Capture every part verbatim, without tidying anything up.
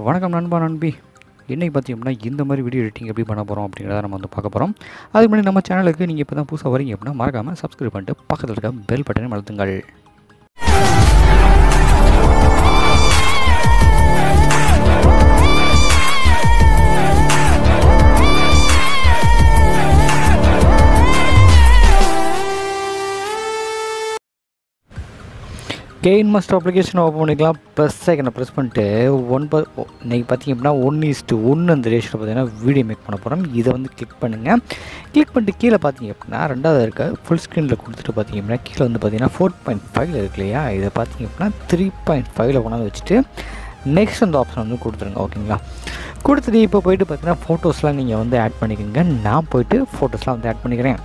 வணக்கம் நண்பா நண்பி. இன்றைக்கி பார்த்தீங்கன்னா இந்த மாதிரி வீடியோ எடிட்டிங் எப்படி பண்ண போகிறோம் அப்படிங்கிறத நம்ம வந்து பார்க்க போகிறோம். அதுக்கு முன்னாடி நம்ம சேனலுக்கு நீங்கள் இப்போ தான் புதுசாக வரீங்க அப்படின்னா மறக்காமல் சப்ஸ்கிரைப் பண்ணிட்டு பக்கத்தில் இருக்க பெல் பட்டனை அழுத்துங்கள். KineMaster அப்ளிகேஷனை ஓப்பன் பண்ணிக்கலாம். ப்ளஸ் ஐக்கனை ப்ரெஸ் பண்ணிட்டு ஒன்பது இன்றைக்கி பார்த்திங்க அப்படின்னா ஒன் இஸ்ட்டு ஒன்று அந்த ரேஷியோவில் பார்த்தீங்கன்னா வீடியோ மேக் பண்ண போகிறோம். இதை வந்து கிளிக் பண்ணுங்கள். கிளிக் பண்ணிட்டு கீழே பார்த்தீங்க அப்படின்னா ரெண்டாவது இருக்க ஃபுல் ஸ்க்ரீனில் கொடுத்துட்டு பார்த்திங்க அப்படின்னா கீழே வந்து பார்த்திங்கன்னா ஃபோர் பாயிண்ட் ஃபைவ்ல இருக்கு இல்லையா, இதை பார்த்திங்க அப்படின்னா த்ரீ பாயிண்ட் ஃபைவ்ல கொண்டாந்து வச்சுட்டு நெக்ஸ்ட் அந்த ஆப்ஷன் வந்து கொடுத்துருங்க. ஓகேங்களா, கொடுத்துட்டு இப்போ போய்ட்டு பார்த்தீங்கன்னா ஃபோட்டோஸ்லாம் நீங்கள் வந்து ஆட் பண்ணிக்கோங்க. நான் போய்ட்டு ஃபோட்டோஸ்லாம் வந்து ஆட் பண்ணிக்கிறேன்.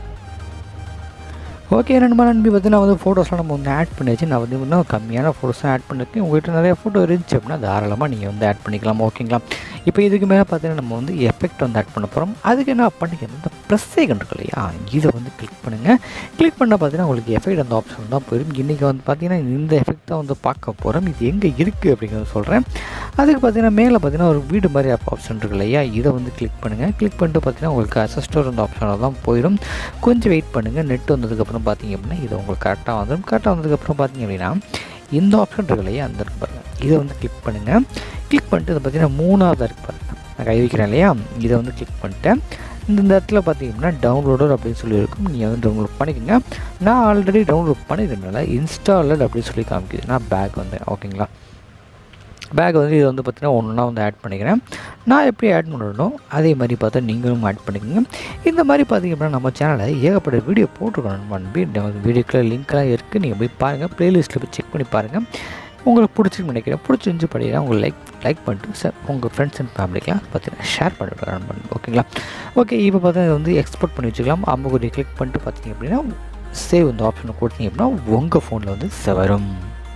ஓகே நண்பா நண்பி, பார்த்தீங்கன்னா வந்து ஃபோட்டோஸ்லாம் நம்ம வந்து ஆட் பண்ணியாச்சு. நான் வந்து இன்னும் கம்மியான ஃபோட்டோஸ்லாம் ஆட் பண்ணியிருக்கேன். உங்கள்கிட்ட நிறைய ஃபோட்டோ இருந்துச்சு அப்படின்னா தாராளமாக நீங்கள் வந்து ஆட் பண்ணிக்கலாம். ஓகேங்களா, இப்போ இதுக்கு மேலே பார்த்தீங்கன்னா நம்ம வந்து எஃபெக்ட் வந்து ஆட் பண்ண போகிறோம். அதுக்கு என்ன பண்ணிக்கிறது, இந்த ப்ளஸ் ஐக்கன் இருக்கு இல்லையா, இதை வந்து கிளிக் பண்ணுங்கள். கிளிக் பண்ணால் பார்த்தீங்கன்னா உங்களுக்கு எஃபெக்ட் அந்த ஆப்ஷன் தான் போயிடும். இன்றைக்கி வந்து பார்த்தீங்கன்னா இந்த எஃபெக்ட் தான் வந்து பார்க்க போகிறோம். இது எங்கே இருக்குது அப்படிங்கிறத சொல்கிறேன். அதுக்கு பார்த்தீங்கன்னா மேலே பார்த்தீங்கன்னா ஒரு வீடு மாதிரி ஆப்ஷன் இருக்கு இல்லையா, இதை வந்து கிளிக் பண்ணுங்கள். கிளிக் பண்ணிட்டு பார்த்தீங்கன்னா உங்களுக்கு அசிஸ்டர் அந்த ஆப்ஷனில் தான் போயிடும். கொஞ்சம் வெயிட் பண்ணுங்கள். நெட் வந்ததுக்கப்புறம் பார்த்தீங்க அப்படின்னா இது உங்களுக்கு கரெக்டாக வந்துடும். கரெக்டாக வந்ததுக்கப்புறம் பார்த்தீங்க அப்படின்னா இந்த ஆப்ஷன் இருக்கு இல்லையா, அந்த இருக்கு பாருங்கள், இதை வந்து கிளிக் பண்ணுங்கள். கிளிக் பண்ணிட்டு இதை பார்த்தீங்கன்னா மூணாவது இருக்கு பாருங்கள், நான் கை வைக்கிறேன் இல்லையா, இதை வந்து கிளிக் பண்ணிட்டேன். இந்த இந்த இடத்துல பார்த்தீங்கன்னா டவுன்லோடர் அப்படின்னு சொல்லி இருக்கும். நீங்கள் வந்து டவுன்லோட் பண்ணிக்கோங்க. நான் ஆல்ரெடி டவுன்லோட் பண்ணிக்கிறதுனால இன்ஸ்டாலர் அப்படின்னு சொல்லி காமிக்குது. நான் பேக் வந்தேன். ஓகேங்களா, பேக் வந்து இது வந்து பார்த்தீங்கன்னா ஒன்றா வந்து ஆட் பண்ணிக்கிறேன். நான் எப்படி ஆட் பண்ணணும் அதே மாதிரி பார்த்தா நீங்களும் ஆட் பண்ணிக்கோங்க. இந்த மாதிரி பார்த்திங்க அப்படின்னா நம்ம சேனலில் ஏகப்பட்ட வீடியோ போட்டிருக்கோம் நண்பி. வீடியோக்கில் லிங்க்லாம் இருக்குது, நீங்கள் போய் பாருங்கள். ப்ளேலிஸ்ட்டில் போய் செக் பண்ணி பாருங்கள். உங்களுக்கு பிடிச்சிருக்கு நினைக்கிறேன். பிடிச்சிருந்து படிக்கிறேன் உங்களுக்கு லைக் லைக் பண்ணிட்டு சார் உங்கள் ஃப்ரெண்ட்ஸ் அண்ட் ஃபேமிலிக்கெலாம் பார்த்தீங்கன்னா ஷேர் பண்ணிவிட்டு நண்பன். ஓகேங்களா, ஓகே இப்போ பார்த்தா இதை வந்து எக்ஸ்போர்ட் பண்ணி வச்சுக்கலாம். அம்முக்குடி கிளிக் பண்ணிட்டு பார்த்தீங்க அப்படின்னா சேவ் இந்த ஆப்ஷனை கொடுத்தீங்க அப்படின்னா உங்கள் ஃபோனில் வந்து வரும்.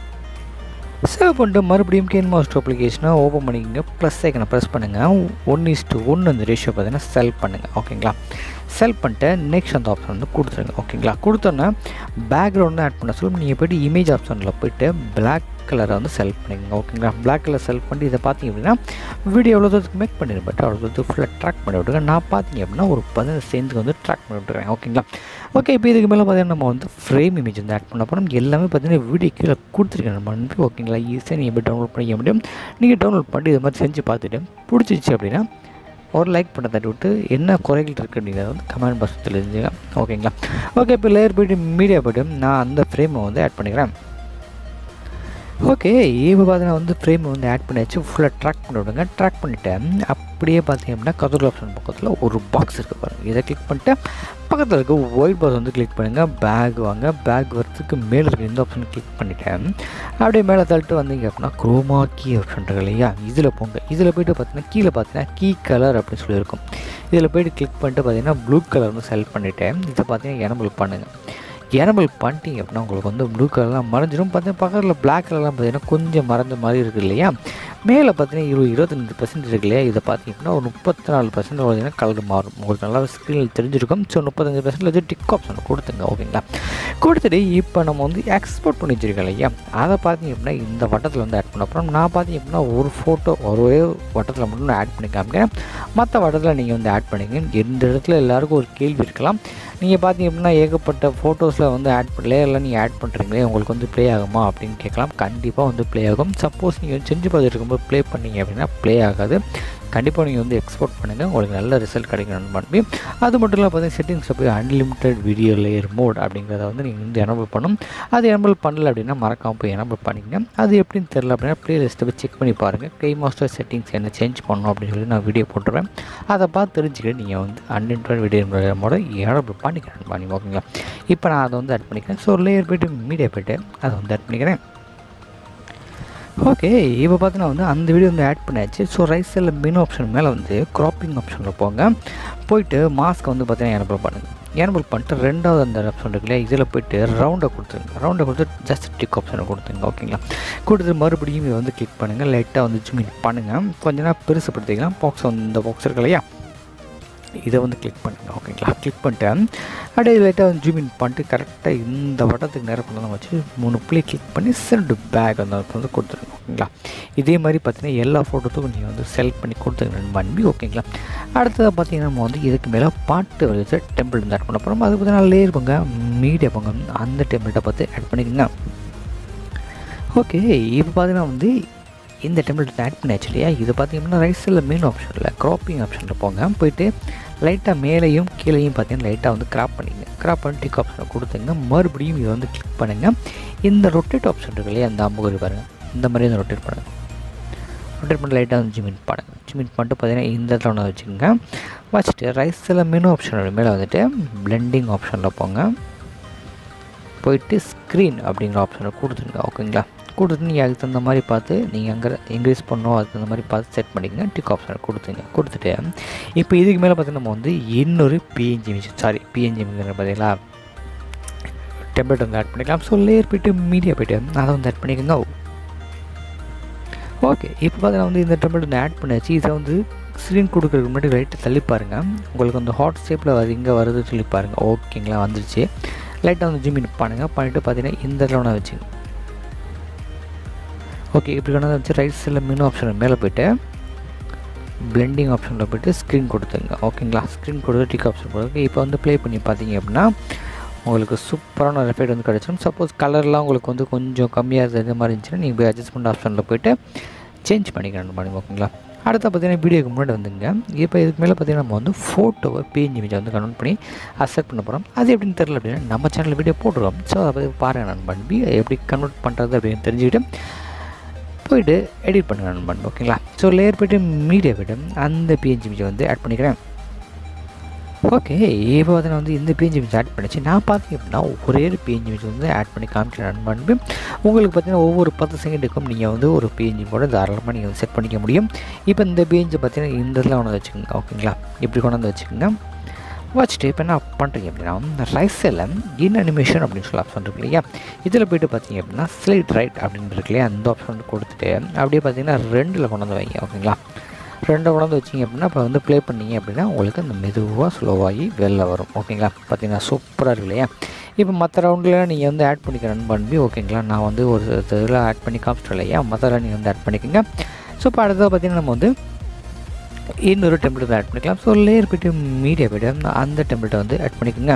சேவ் பண்ணிட்டு மறுபடியும் KineMaster அப்ளிகேஷனை ஓப்பன் பண்ணிக்கோங்க. ப்ளஸ் ஐக்கனை ப்ரெஸ் பண்ணுங்கள். ஒன் இஸ்ட்டு ஒன்று அந்த ரேஷியோ பார்த்தீங்கன்னா செலக்ட் பண்ணுங்கள். ஓகேங்களா, செலக்ட் பண்ணிட்டு நெக்ஸ்ட் அந்த ஆப்ஷன் வந்து கொடுத்துருங்க. ஓகேங்களா, கொடுத்தோன்னே பேக்ரவுண்ட் ஆட் பண்ண சொல்லும். நீங்கள் போய்ட்டு இமேஜ் ஆப்ஷனில் போய்ட்டு பிளாக் கலரை வந்து செலக்ட் பண்ணிக்கோங்க. ஓகேங்களா, பிளாக் கலர் செலக்ட் பண்ணி இதை பார்த்தீங்க அப்படின்னா வீடியோ எவ்வளோ தூரத்துக்கு மேக் பண்ணிடுறேன், பட் அவ்வளோ தூரத்துக்கு ஃபுல்லாக ட்ராக் பண்ணி விட்டுருங்க. நான் பார்த்தீங்க அப்படின்னா ஒரு பதினஞ்சு செகண்டுக்கு வந்து ட்ராக் பண்ணி விட்டுறேன். ஓகேங்களா, ஓகே இப்போ இதுக்கு மேலே பார்த்தீங்கன்னா நம்ம வந்து ஃப்ரேம் இமேஜ் வந்து ஆட் பண்ண போகிறோம். எல்லாமே பார்த்தீங்கன்னா வீடியோ கீழே கொடுத்துருக்கேன் நம்ம அனுப்பி. ஓகேங்களா, ஈஸியாக நீங்கள் போய் டவுன்லோட் பண்ணிக்க முடியும். நீங்கள் டவுன்லோட் பண்ணி இது மாதிரி செஞ்சு பார்த்துட்டு பிடிச்சிச்சு அப்படின்னா ஒரு லைக் பண்ண தட்டி விட்டு என்ன குறைகள் இருக்குது அப்படிங்கிறத வந்து கமெண்ட் பாக்ஸ் தெரிஞ்சுங்க. ஓகேங்களா, ஓகே இப்போ லேயர் போய்ட்டு மீடியா போய்ட்டு நான் அந்த ஃப்ரேமை வந்து ஆட் பண்ணிக்கிறேன். ஓகே இப்போ பார்த்தீங்கன்னா வந்து ஃப்ரேமை வந்து ஆட் பண்ணியாச்சு. ஃபுல்லாக ட்ராக் பண்ணி விடுங்க. ட்ராக் பண்ணிவிட்டேன். அப்படியே பார்த்தீங்க அப்படின்னா கதர் ஆப்ஷன் பக்கத்தில் ஒரு பாக்ஸ் இருக்குது பாருங்கள், இதை கிளிக் பண்ணிட்டு பக்கத்தில் இருக்க ஒயிட் பாக்ஸ் வந்து கிளிக் பண்ணுங்கள். பேக் வாங்க. பேக் வரத்துக்கு மேலே இருக்க இந்த ஆப்ஷன் கிளிக் பண்ணிவிட்டேன். அப்படியே மேலே தள்ளிட்டு வந்தீங்க அப்படின்னா குரோமா கீ ஆப்ஷன் இருக்கு இல்லையா, இதில் போங்க. இதில் போய்ட்டு பார்த்தீங்கன்னா கீழே பார்த்தீங்கன்னா கீ கலர் அப்படின்னு சொல்லியிருக்கும். இதில் போய்ட்டு கிளிக் பண்ணிட்டு பார்த்தீங்கன்னா ப்ளூ கலர் வந்து செலக்ட் பண்ணிவிட்டேன். இதை பார்த்தீங்கன்னா எனபிள் பண்ணுங்கள். எனபிள் பண்ணிட்டீங்க அப்படின்னா உங்களுக்கு வந்து ப்ளூ கலர்லாம் மறைஞ்சிடும். பார்த்தீங்கன்னா பக்கத்தில் பிளாக் கலர்லாம் பார்த்தீங்கன்னா கொஞ்சம் மறைஞ்ச மாதிரி இருக்குது இல்லையா, மேலே பார்த்தீங்கன்னா இருபது இருபத்தஞ்சி பர்சன்ட் இருக்கு இல்லையா, இதை பார்த்தீங்கன்னா ஒரு முப்பத்தி நாலு பர்சன்ட் பார்த்தீங்கன்னா கலர் மாறும். உங்களுக்கு நல்லா ஸ்க்ரீனில் தெரிஞ்சிருக்கும். ஸோ முப்பத்தஞ்சு பர்சன்ட் வச்சு டிக் ஆப்ஷன் கொடுத்துங்க. ஓகேங்களா, கொடுத்துட்டு இப்போ நம்ம வந்து எக்ஸ்போர்ட் பண்ணி வச்சுருக்கோம் இல்லையா, அதை பார்த்தீங்க அப்படின்னா இந்த வட்டத்தில் வந்து ஆட் பண்ண அப்புறம் நான் பார்த்தீங்க அப்படின்னா ஒரு ஃபோட்டோ ஒரே வட்டத்தில் மட்டும் நான் ஆட் பண்ணி காமிக்கிறேன். மற்ற வட்டத்தில் நீங்கள் வந்து ஆட் பண்ணிங்க. எந்த இடத்துல எல்லாருக்கும் ஒரு கேள்வி இருக்கலாம், நீங்கள் பார்த்தீங்க அப்படின்னா ஏகப்பட்ட ஃபோட்டோஸில் வந்து ஆட் பண்ண லேயர்லாம் நீங்கள் ஆட் பண்ணுறீங்களே உங்களுக்கு வந்து ப்ளே ஆகுமா அப்படின்னு கேட்கலாம். கண்டிப்பாக வந்து ப்ளே ஆகும். சப்போஸ் நீங்கள் செஞ்சு பார்த்துட்டு இருக்கும்போது ப்ளே பண்ணிங்க அப்படின்னா ப்ளே ஆகாது. கண்டிப்பாக நீங்கள் வந்து எக்ஸ்போர்ட் பண்ணுங்கள், உங்களுக்கு நல்ல ரிசல்ட் கிடைக்கணும்னு பண்ணி. அது மட்டும் இல்லை பார்த்தீங்கன்னா செட்டிங்ஸில் போய் அன்லிமிட்டட் வீடியோ லேயர் மோட் அப்படிங்கிறத வந்து நீங்கள் வந்து எனபிள் பண்ணணும். அது எனபிள் பண்ணல அப்படின்னா மறக்காமல் போய் எனபிள் பண்ணிங்க. அது எப்படின்னு தெரில அப்படின்னா ப்ளேலிஸ்ட்டை போய் செக் பண்ணி பாருங்கள். KineMaster செட்டிங்ஸ் என்ன சேஞ்ச் பண்ணணும் அப்படின்னு சொல்லி நான் வீடியோ போட்டுருவேன். அதை பார்த்து தெரிஞ்சுக்கிட்டு நீங்கள் வந்து அன்லிமிட்டட் வீடியோ மோட எனபிள் பண்ணிக்கிறேன் பண்ணி. ஓகேங்களா, இப்போ நான் அதை வந்து ஆட் பண்ணிக்கிறேன். ஸோ லேயர் போய்ட்டு மீடியா போய்ட்டு அதை வந்து ஆட் பண்ணிக்கிறேன். ஓகே இப்போ பார்த்தீங்கன்னா வந்து அந்த வீடியோ வந்து ஆட் பண்ணியாச்சு. ஸோ ரைட் சைடில் மெனு ஆப்ஷன் மேலே வந்து க்ராப்பிங் ஆப்ஷனில் போங்க. போயிட்டு மாஸ்க்கை வந்து பார்த்தீங்கன்னா எனபிள் பண்ணுங்கள். எனபிள் பண்ணிட்டு ரெண்டாவது அந்த ஆப்ஷன் இருக்கு இல்லையா, இதில் போய்ட்டு ரவுண்டை கொடுத்துருங்க. ரவுண்டை கொடுத்து ஜஸ்ட் டிக் ஆப்ஷனை கொடுத்துருங்க. ஓகேங்களா, கொடுத்து மறுபடியும் இதை வந்து கிளிக் பண்ணுங்கள். லைட்டாக வந்து ஜூம் இன் பண்ணுங்கள். கொஞ்ச நேரம் பெருசுப்படுத்திக்கலாம். பாக்ஸ் வந்து இந்த பாக்ஸ் இருக்கு இல்லையா, இதை வந்து கிளிக் பண்ணுங்கள். ஓகேங்களா, கிளிக் பண்ணிட்டு அப்படியே லைட்டாக வந்து ஜூம் இன் பண்ணிட்டு கரெக்டாக இந்த வட்டத்துக்கு நேரம் கொண்டு வந்து வச்சு மூணு புள்ளி கிளிக் பண்ணி சென்ட் பேக் வந்து வந்து கொடுத்துருங்க. ஓகேங்களா, இதே மாதிரி பார்த்தீங்கன்னா எல்லா ஃபோட்டோத்துக்கும் நீங்கள் வந்து செலக்ட் பண்ணி கொடுத்துருங்க பண்ணி. ஓகேங்களா, அடுத்ததாக பார்த்தீங்கன்னா நம்ம வந்து இதுக்கு மேலே பாட்டு வச்சு டெம்பிள் வந்து ஆட் பண்ண போகிறோம். அது பார்த்தீங்கன்னா லேயர் போங்க, மீடியா போங்க, அந்த டெம்பிள்கிட்ட பார்த்து ஆட் பண்ணிக்கோங்க. ஓகே, இப்போ பார்த்தீங்கன்னா வந்து இந்த டெம்ப்ளேட் ஆட் பண்ணியாச்சு இல்லையா. இது பார்த்தீங்கன்னா ரைட் சைடில் மெயின் ஆப்ஷனில் க்ராப்பிங் ஆப்ஷனில் போங்க. போயிட்டு லைட்டாக மேலேயும் கீழேயும் பார்த்தீங்கன்னா லைட்டாக வந்து கிராப் பண்ணிங்க. கிராப் பண்ணி டிக் ஆப்ஷனை கொடுத்துங்க. மறுபடியும் இதை வந்து கிளிக் பண்ணுங்கள். இந்த ரொட்டேட் ஆப்ஷன் இருக்கு இல்லையா, அந்த அம்புகுறி பாருங்கள், இந்த மாதிரி வந்து ரொட்டேட் பண்ணுங்கள். ரொட்டேட் பண்ணி லைட்டாக வந்து ஜிமின் பண்ணுங்கள். ஜிமின் பண்ணிட்டு பார்த்தீங்கன்னா இந்த இடத்துல ஒன்று வச்சுக்கோங்க. வச்சுட்டு ரைட் சைடில் மெனு ஆப்ஷனோட மேலே வந்துட்டு பிளெண்டிங் ஆப்ஷனில் போங்க. போயிட்டு ஸ்க்ரீன் அப்படிங்கிற ஆப்ஷனை கொடுத்துருங்க. ஓகேங்களா, கொடுத்துட்டு நீங்கள் அதுக்கு தகுந்த மாதிரி பார்த்து நீங்கள் அங்கே இன்க்ரீஸ் பண்ணணும், அதுக்கு தகுந்த மாதிரி பார்த்து செட் பண்ணிக்கங்க. டிக் ஆப்ஷனை கொடுத்துங்க. கொடுத்துட்டு இப்போ இதுக்கு மேலே பார்த்தீங்கன்னா நம்ம வந்து இன்னொரு PNG image sorry PNG image பார்த்தீங்களா டெம்ப்ளேட் வந்து ஆட் பண்ணிக்கலாம். ஸோ லேயர் போய்ட்டு மீடியா போய்ட்டு அதை வந்து ஆட் பண்ணிக்கோங்க. ஓகே, இப்போ பார்த்தீங்கன்னா வந்து இந்த டெம்ப்ளேட் வந்து ஆட் பண்ணியாச்சு. இதை வந்து ஸ்க்ரீன் கொடுக்குறதுக்கு முன்னாடி ரைட்டு தள்ளி பாருங்கள். உங்களுக்கு வந்து ஹாட் ஷேப்பில் வருது, இங்கே வருது சொல்லி பாருங்கள். ஓகேங்களா, வந்துருச்சு. லைட்டாக வந்து ஜூம் இன் பண்ணுங்கள். பண்ணிவிட்டு பார்த்தீங்கன்னா இந்த இடத்துல ஒன்று வச்சுங்க. ஓகே, இப்படி கொண்டு வச்சு ரைட் சைடில் மெனு ஆப்ஷன் மேலே போய்ட்டு பிளெண்டிங் ஆப்ஷனில் போய்ட்டு ஸ்க்ரீன் கொடுத்துங்க. ஓகேங்களா, ஸ்க்ரீன் கொடுத்து டிக் ஆப்ஷன் கொடுத்து இப்போ வந்து ப்ளே பண்ணி பார்த்தீங்க அப்படின்னா உங்களுக்கு சூப்பரான எஃபெக்ட் வந்து கிடச்சிடும். சப்போஸ் கலர்லாம் உங்களுக்கு வந்து கொஞ்சம் கம்மியாக இருந்தது மாதிரி இருந்துச்சுன்னா நீங்கள் போய் அட்ஜஸ்ட்மெண்ட் ஆப்ஷனில் போய்ட்டு சேஞ்ச் பண்ணிக்கணும் பண்ணுங்க. ஓகேங்களா, அடுத்த பார்த்தீங்கன்னா வீடியோக்கு முன்னாடி வந்துங்க. இப்போ இதுக்கு மேலே பார்த்தீங்கன்னா நம்ம வந்து ஃபோட்டோவை பிஎன்ஜி இமேஜை வந்து கன்வெர்ட் பண்ணி அக்செப்ட் பண்ண போகிறோம். அது எப்படின்னு தெரியல அப்படின்னா நம்ம சேனலில் வீடியோ போட்டுருவோம். ஸோ அதை பற்றி பாருங்கள் நான் பண்ணி எப்படி கன்வெர்ட் பண்ணுறது அப்படின்னு தெரிஞ்சுக்கிட்டு போய்ட்டு எடிட் பண்ணுங்க நான் பண்ண. ஓகேங்களா, ஸோ லேயர் போய்ட்டு மீடியா போய்ட்டு அந்த பிஎன்ஜி இமேஜை வந்து ஆட் பண்ணிக்கிறேன். ஓகே, இப்போ பார்த்தீங்கன்னா வந்து இந்த பிஎன்ஜி இமேஜ் ஆட் பண்ணிச்சு. நான் பார்த்தீங்க அப்படின்னா ஒரே ஒரு பிஎன்ஜி இமேஜ் வந்து ஆட் பண்ணி காமிக்கிறேன் ரன் பண்ணி. உங்களுக்கு பார்த்தீங்கன்னா ஒவ்வொரு பத்து செகண்டுக்கும் நீங்கள் வந்து ஒரு பிஎன்ஜி கூட தாராளமாக நீங்கள் வந்து செட் பண்ணிக்க முடியும். இப்போ இந்த பிஎன்ஜி பார்த்தீங்கன்னா இந்த இதில் கொண்டு வந்து வச்சுக்கோங்க. ஓகேங்களா, இப்படி கொண்டு வந்து வச்சுக்கோங்க. வச்சுட்டு இப்போ என்ன பண்ணுறீங்க அப்படின்னா ரைட் சைடில் இன் அனிமேஷன் அப்படின்னு சொல்லி ஆப்ஷன் இருக்கு இல்லையா, இதில் போய்ட்டு பார்த்தீங்க அப்படின்னா ஸ்லைட் ரைட் அப்படின்னு இருக்கு இல்லையா, அந்த ஆப்ஷன் வந்து கொடுத்துட்டு அப்படியே பார்த்தீங்கன்னா ரெண்டில் கொண்டு வந்து வைங்க. ஓகேங்களா, ரெண்டை கொண்டு வந்து வச்சிங்க அப்படின்னா இப்போ வந்து ப்ளே பண்ணிங்க அப்படின்னா உங்களுக்கு அந்த மெதுவாக ஸ்லோவாகி வெளில வரும். ஓகேங்களா, பார்த்தீங்கன்னா சூப்பராக இருக்கு இல்லையா. இப்போ மற்ற ரவுண்டில் நீங்கள் வந்து ஆட் பண்ணிக்க ரன் பண்ணி. ஓகேங்களா, நான் வந்து ஒரு இதில் ஆட் பண்ணி காமிச்சிட்டேன் இல்லையா, மற்ற நீங்கள் வந்து ஆட் பண்ணிக்கோங்க. ஸோ இப்போ அடுத்தது பார்த்தீங்கன்னா நம்ம வந்து இன்னொரு டெம்ப்ளேட் ஆட் பண்ணிக்கலாம். ஸோ லேயர் போய்ட்டு மீடியா போய்ட்டு அந்த டெம்ப்ளேட்டை வந்து ஆட் பண்ணிக்கோங்க.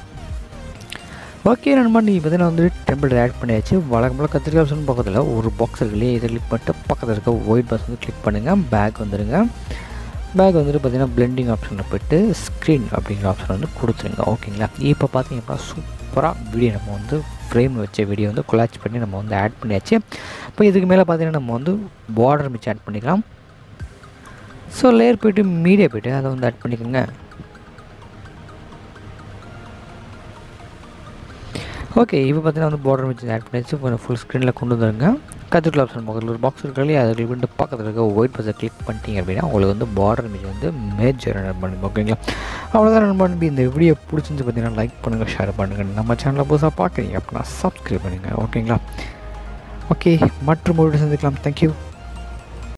ஓகே நண்பா, நீங்கள் பார்த்தீங்கன்னா வந்து டெம்ப்ளேட் ஆட் பண்ணியாச்சு. வழக்கம்போல் கத்திரிக்காய் ஆப்ஷன் பக்கத்தில் ஒரு பாக்ஸ் இருக்கு இல்லையா, இதை கிளிக் பண்ணிட்டு பக்கத்தில் இருக்க ஒயிட் பாக்ஸ் வந்து கிளிக் பண்ணுங்கள். பேக் வந்துடுங்க. பேக் வந்துட்டு பார்த்தீங்கன்னா பிளெண்டிங் ஆப்ஷனில் போய்ட்டு ஸ்க்ரீன் அப்படிங்கிற ஆப்ஷன் வந்து கொடுத்துருங்க. ஓகேங்களா, இப்போ பார்த்தீங்கன்னா சூப்பராக வீடியோ நம்ம வந்து ஃப்ரேம் வச்ச வீடியோ வந்து கொலாச் பண்ணி நம்ம வந்து ஆட் பண்ணியாச்சு. இப்போ இதுக்கு மேலே பார்த்தீங்கன்னா நம்ம வந்து பார்டர் மிச்சம் ஆட் பண்ணிக்கலாம். ஸோ லேயர் போய்ட்டு மீடியா போய்ட்டு அதை வந்து ஆட் பண்ணிக்கோங்க. ஓகே, இப்போ பார்த்தீங்கன்னா வந்து பார்டர் மிச்சம் ஆட் பண்ணியாச்சு. இப்போ ஃபுல் ஸ்க்ரீனில் கொண்டு வந்துருங்க. கத்திரிக்காய் ஆப்ஷன் பக்கத்தில் ஒரு பாக்ஸ் இருக்கு இல்லையா, அதை கிளிக் பண்ணிட்டு பக்கத்தில் இருக்க ஒயிட் பாக்ஸை கிளிக் பண்ணிட்டீங்க அப்படின்னா உங்களுக்கு வந்து பார்டர் மிச்சம் வந்து மேஜர் ரன் பண்ணுங்க. ஓகேங்களா, அவ்வளோதான் ரன் பண்ணி. இந்த வீடியோ பிடிச்சிருந்து பார்த்தீங்கன்னா லைக் பண்ணுங்கள், ஷேர் பண்ணுங்கள். நம்ம சேனலில் புதுசாக பார்க்குறீங்க அப்படின்னா சப்ஸ்கிரைப் பண்ணுங்கள். ஓகேங்களா, ஓகே, மற்றும் ஒரு சந்திக்கலாம். தேங்க்யூ.